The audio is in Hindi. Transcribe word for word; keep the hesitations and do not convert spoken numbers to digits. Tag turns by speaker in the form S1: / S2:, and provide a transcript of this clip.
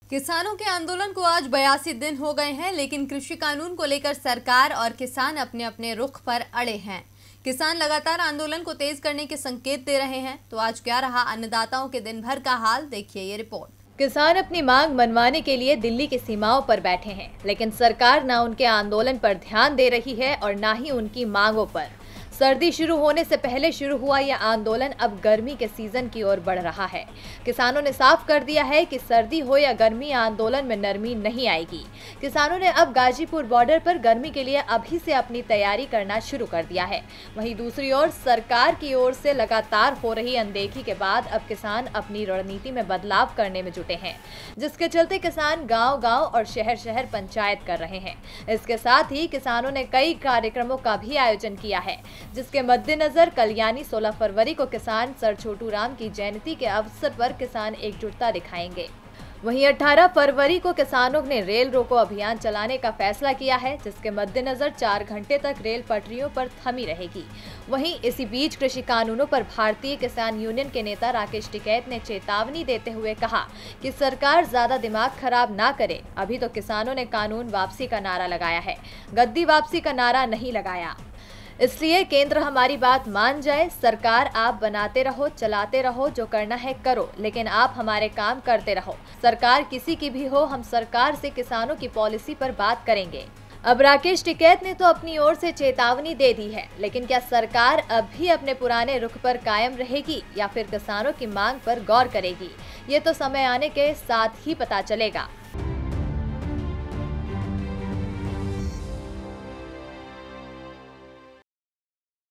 S1: किसानों के आंदोलन को आज बयासी दिन हो गए हैं, लेकिन कृषि कानून को लेकर सरकार और किसान अपने अपने रुख पर अड़े हैं। किसान लगातार आंदोलन को तेज करने के संकेत दे रहे हैं। तो आज क्या रहा अन्नदाताओं के दिन भर का हाल, देखिए ये रिपोर्ट।
S2: किसान अपनी मांग मनवाने के लिए दिल्ली की सीमाओं पर बैठे हैं, लेकिन सरकार न उनके आंदोलन पर ध्यान दे रही है और न ही उनकी मांगों पर। सर्दी शुरू होने से पहले शुरू हुआ यह आंदोलन अब गर्मी के सीजन की ओर बढ़ रहा है। किसानों ने साफ कर दिया है कि सर्दी हो या गर्मी, आंदोलन में नरमी नहीं आएगी। किसानों ने अब गाजीपुर बॉर्डर पर गर्मी के लिए अभी से अपनी तैयारी करना शुरू कर दिया है। वहीं दूसरी ओर सरकार की ओर से लगातार हो रही अनदेखी के बाद अब किसान अपनी रणनीति में बदलाव करने में जुटे हैं, जिसके चलते किसान गाँव गाँव और शहर शहर पंचायत कर रहे हैं। इसके साथ ही किसानों ने कई कार्यक्रमों का भी आयोजन किया है, जिसके मद्देनजर कल यानी सोलह फरवरी को किसान सर छोटू राम की जयंती के अवसर पर किसान एकजुटता दिखाएंगे। वहीं अठारह फरवरी को किसानों ने रेल रोको अभियान चलाने का फैसला किया है, जिसके मद्देनजर चार घंटे तक रेल पटरियों पर थमी रहेगी। वहीं इसी बीच कृषि कानूनों पर भारतीय किसान यूनियन के नेता राकेश टिकैत ने चेतावनी देते हुए कहा कि सरकार ज्यादा दिमाग खराब ना करे। अभी तो किसानों ने कानून वापसी का नारा लगाया है, गद्दी वापसी का नारा नहीं लगाया। इसलिए केंद्र हमारी बात मान जाए। सरकार आप बनाते रहो, चलाते रहो, जो करना है करो, लेकिन आप हमारे काम करते रहो। सरकार किसी की भी हो, हम सरकार से किसानों की पॉलिसी पर बात करेंगे। अब राकेश टिकैत ने तो अपनी ओर से चेतावनी दे दी है, लेकिन क्या सरकार अब भी अपने पुराने रुख पर कायम रहेगी या फिर किसानों की मांग पर गौर करेगी? ये तो समय आने के साथ ही पता चलेगा।